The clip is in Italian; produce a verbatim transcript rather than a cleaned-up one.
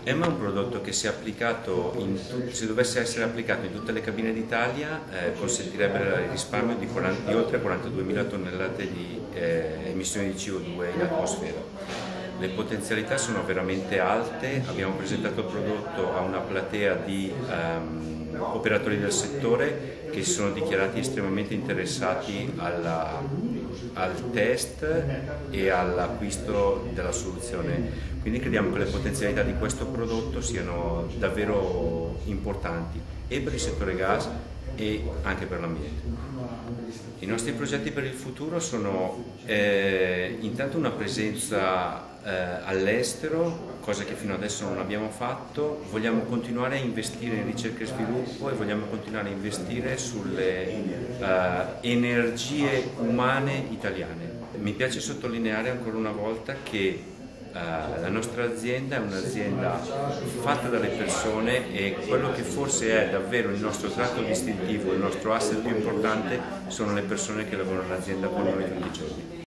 EMA è un prodotto che se, applicato in, se dovesse essere applicato in tutte le cabine d'Italia eh, consentirebbe il risparmio di, quaranta, di oltre quarantaduemila tonnellate di eh, emissioni di C O due in atmosfera. Le potenzialità sono veramente alte, abbiamo presentato il prodotto a una platea di um, operatori del settore che si sono dichiarati estremamente interessati alla, al test e all'acquisto della soluzione. Quindi crediamo che le potenzialità di questo prodotto siano davvero importanti e per il settore gas e anche per l'ambiente. I nostri progetti per il futuro sono eh, intanto una presenza eh, all'estero, cosa che fino adesso non abbiamo fatto. Vogliamo continuare a investire in ricerca e sviluppo e vogliamo continuare a investire sulle eh, energie umane italiane. Mi piace sottolineare ancora una volta che Uh, la nostra azienda è un'azienda fatta dalle persone e quello che forse è davvero il nostro tratto distintivo, il nostro asset più importante sono le persone che lavorano in azienda con noi tutti i giorni.